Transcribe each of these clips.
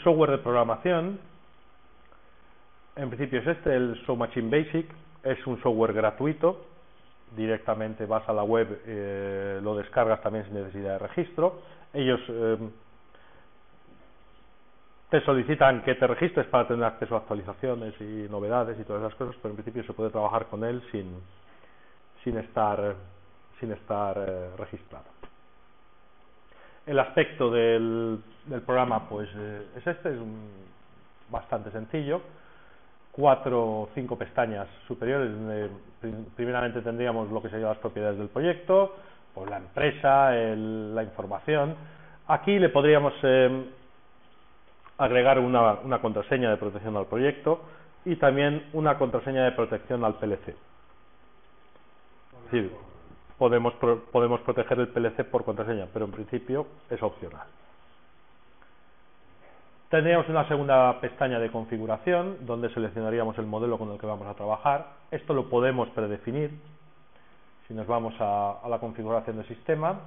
software de programación, en principio es el Show Machine Basic. Es un software gratuito, directamente vas a la web, lo descargas también sin necesidad de registro. Ellos te solicitan que te registres para tener acceso a actualizaciones y novedades y todas esas cosas, pero en principio se puede trabajar con él sin estar registrado. El aspecto del programa pues es bastante sencillo. 4 o 5 pestañas superiores donde primeramente tendríamos lo que serían las propiedades del proyecto, pues la empresa, la información. Aquí le podríamos agregar una contraseña de protección al proyecto y también una contraseña de protección al PLC. Es decir, podemos proteger el PLC por contraseña, pero en principio es opcional. Tendríamos una segunda pestaña de configuración donde seleccionaríamos el modelo con el que vamos a trabajar. Esto lo podemos predefinir si nos vamos a la configuración del sistema.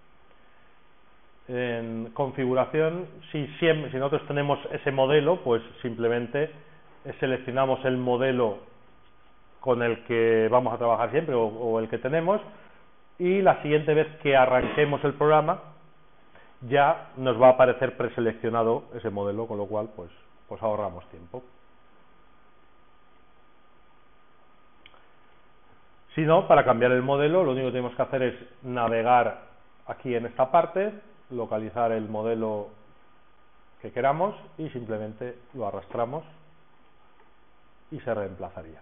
En configuración, si nosotros tenemos ese modelo, pues simplemente seleccionamos el modelo con el que vamos a trabajar siempre o el que tenemos, y la siguiente vez que arranquemos el programa ya nos va a aparecer preseleccionado ese modelo, con lo cual pues ahorramos tiempo. Si no, para cambiar el modelo lo único que tenemos que hacer es navegar aquí en esta parte, localizar el modelo que queramos y simplemente lo arrastramos y se reemplazaría.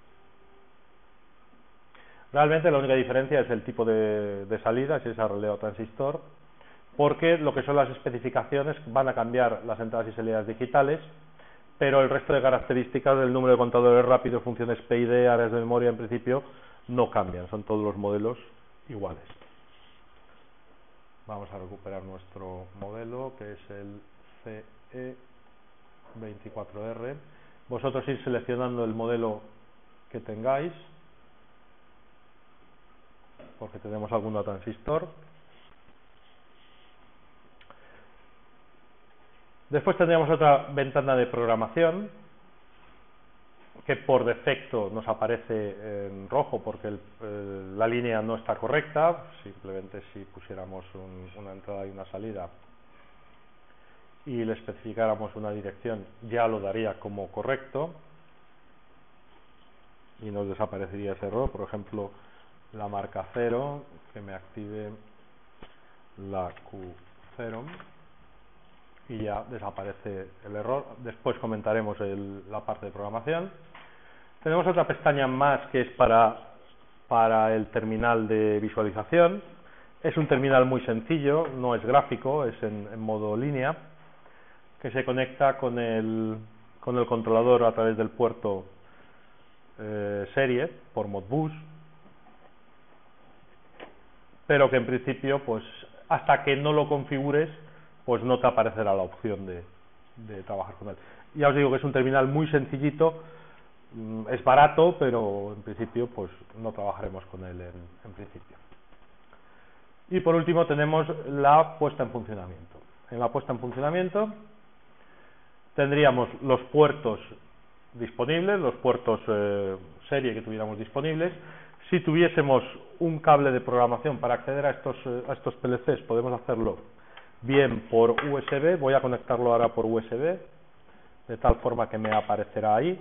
Realmente la única diferencia es el tipo de salida, si es a relé o transistor, porque lo que son las especificaciones van a cambiar las entradas y salidas digitales, pero el resto de características del número de contadores rápidos, funciones PID, áreas de memoria, en principio no cambian, son todos los modelos iguales. Vamos a recuperar nuestro modelo, que es el CE24R. Vosotros ir seleccionando el modelo que tengáis, porque tenemos alguno transistor. Después tendríamos otra ventana de programación que por defecto nos aparece en rojo porque la línea no está correcta. Simplemente si pusiéramos una entrada y una salida y le especificáramos una dirección, ya lo daría como correcto y nos desaparecería ese error. Por ejemplo, la marca 0, que me active la Q0 y ya desaparece el error. Después comentaremos la parte de programación. Tenemos otra pestaña más que es para el terminal de visualización. Es un terminal muy sencillo, no es gráfico, es en modo línea, que se conecta con el controlador a través del puerto serie por Modbus, pero que en principio pues hasta que no lo configures pues no te aparecerá la opción de trabajar con él. Ya os digo que es un terminal muy sencillito, es barato, pero en principio pues no trabajaremos con él en principio. Y por último tenemos la puesta en funcionamiento. En la puesta en funcionamiento tendríamos los puertos disponibles, los puertos serie que tuviéramos disponibles. Si tuviésemos un cable de programación para acceder a estos PLCs, podemos hacerlo bien por USB. Voy a conectarlo ahora por USB, de tal forma que me aparecerá ahí.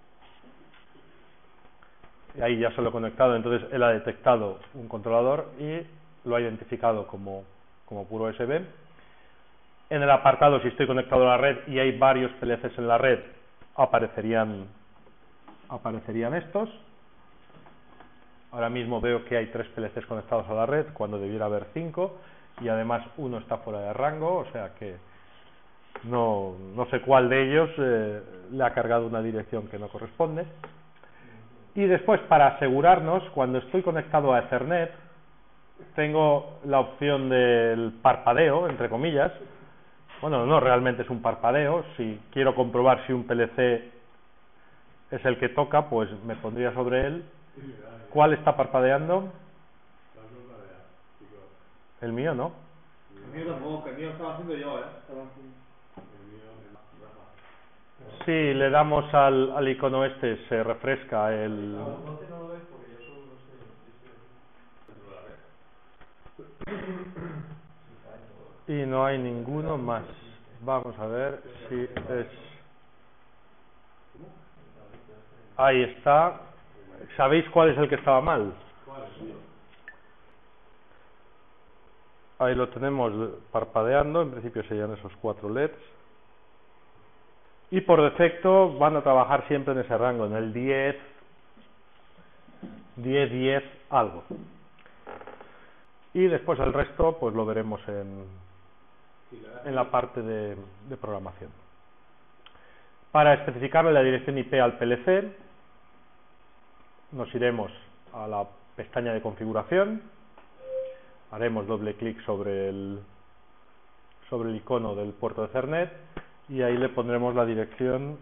Y ahí ya se lo he conectado, entonces él ha detectado un controlador y lo ha identificado como puro USB. En el apartado, si estoy conectado a la red y hay varios PLCs en la red, aparecerían estos. Ahora mismo veo que hay 3 PLCs conectados a la red cuando debiera haber 5, y además uno está fuera de rango, o sea que no sé cuál de ellos le ha cargado una dirección que no corresponde. Y después, para asegurarnos, cuando estoy conectado a Ethernet, tengo la opción del parpadeo, entre comillas. Bueno, no realmente es un parpadeo. Si quiero comprobar si un PLC es el que toca, pues me pondría sobre él. ¿Cuál está parpadeando? El mío no. El mío tampoco, el mío estaba haciendo yo, si le damos al icono este, se refresca el... Y no hay ninguno más. Vamos a ver si es... Ahí está. ¿Sabéis cuál es el que estaba mal? Ahí lo tenemos parpadeando. En principio serían esos 4 LEDs. Y por defecto van a trabajar siempre en ese rango, en el 10, 10, 10, algo. Y después el resto pues lo veremos en la parte de programación. Para especificarle la dirección IP al PLC, nos iremos a la pestaña de configuración, haremos doble clic sobre el icono del puerto de Ethernet y ahí le pondremos la dirección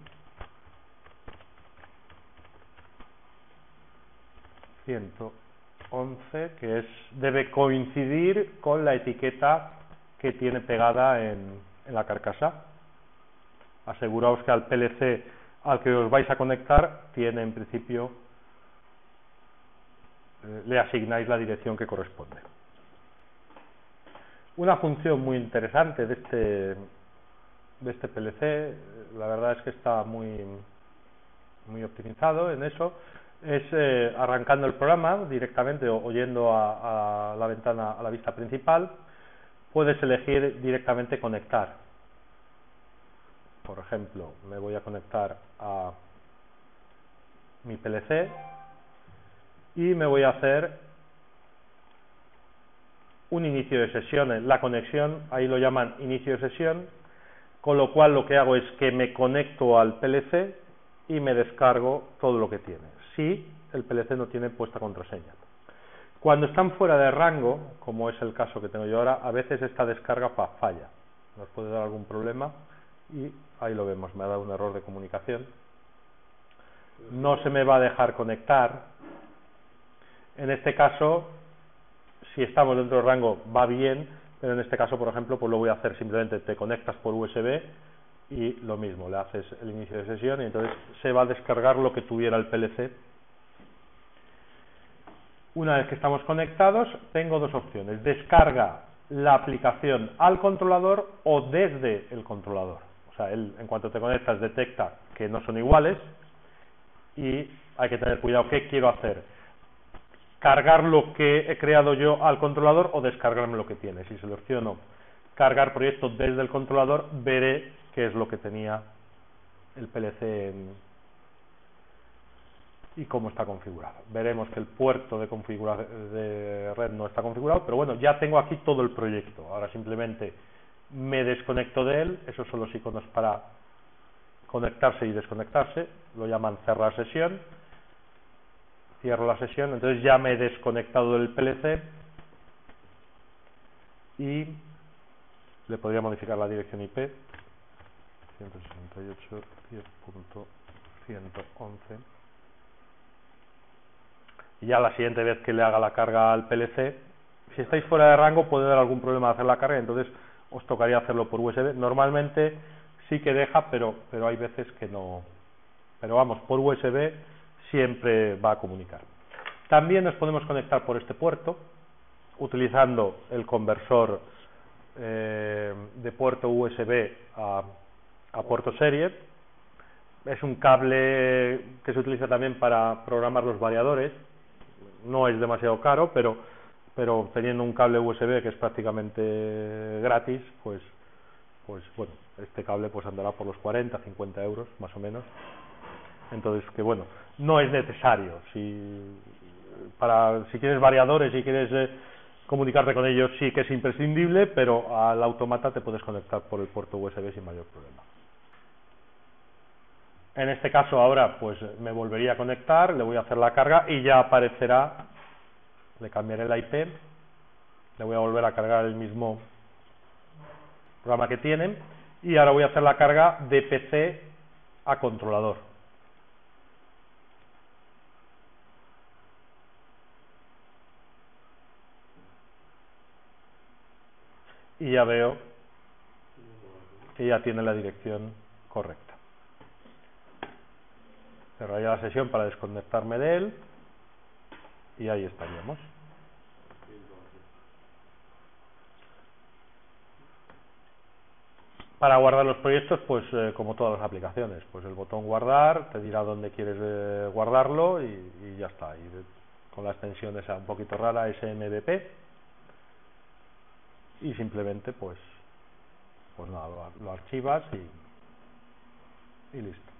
111, que debe coincidir con la etiqueta que tiene pegada en la carcasa. Aseguraos que al PLC al que os vais a conectar tiene en principio, le asignáis la dirección que corresponde. Una función muy interesante de este PLC, la verdad es que está muy optimizado en eso, es arrancando el programa directamente o yendo a la ventana, a la vista principal, puedes elegir directamente conectar. Por ejemplo, me voy a conectar a mi PLC y me voy a hacer un inicio de sesión. La conexión, ahí lo llaman inicio de sesión, con lo cual lo que hago es que me conecto al PLC y me descargo todo lo que tiene, si el PLC no tiene puesta contraseña. Cuando están fuera de rango, como es el caso que tengo yo ahora, a veces esta descarga falla, nos puede dar algún problema y ahí lo vemos, me ha dado un error de comunicación. No se me va a dejar conectar. En este caso, si estamos dentro del rango va bien, pero en este caso, por ejemplo, pues lo voy a hacer simplemente, te conectas por USB y lo mismo, le haces el inicio de sesión y entonces se va a descargar lo que tuviera el PLC. Una vez que estamos conectados, tengo dos opciones: descarga la aplicación al controlador o desde el controlador. O sea, él, en cuanto te conectas, detecta que no son iguales y hay que tener cuidado. ¿Qué quiero hacer? ¿Cargar lo que he creado yo al controlador o descargarme lo que tiene? Si selecciono cargar proyecto desde el controlador, veré qué es lo que tenía el PLC y cómo está configurado. Veremos que el puerto de red no está configurado, pero bueno, ya tengo aquí todo el proyecto. Ahora simplemente me desconecto de él. Esos son los iconos para conectarse y desconectarse, lo llaman cerrar sesión. Cierro la sesión, entonces ya me he desconectado del PLC y le podría modificar la dirección IP 168.10.111 y ya la siguiente vez que le haga la carga al PLC, si estáis fuera de rango puede dar algún problema de hacer la carga, entonces os tocaría hacerlo por USB. Normalmente sí que deja, pero hay veces que no, pero vamos, por USB siempre va a comunicar. También nos podemos conectar por este puerto utilizando el conversor de puerto USB a puerto serie. Es un cable que se utiliza también para programar los variadores. No es demasiado caro, pero teniendo un cable USB que es prácticamente gratis, pues bueno, este cable pues andará por los 40, 50 euros más o menos. Entonces, que bueno, no es necesario. Si quieres variadores y quieres comunicarte con ellos, sí que es imprescindible, pero al automata te puedes conectar por el puerto USB sin mayor problema. En este caso ahora pues me volvería a conectar, le voy a hacer la carga y ya aparecerá, le cambiaré la IP, le voy a volver a cargar el mismo programa que tienen y ahora voy a hacer la carga de PC a controlador. Y ya veo que ya tiene la dirección correcta. Cerraría la sesión para desconectarme de él y ahí estaríamos. Para guardar los proyectos, pues como todas las aplicaciones, pues el botón guardar te dirá dónde quieres guardarlo y ya está. Y con la extensión esa un poquito rara, SMDP, y simplemente pues nada, lo archivas y listo.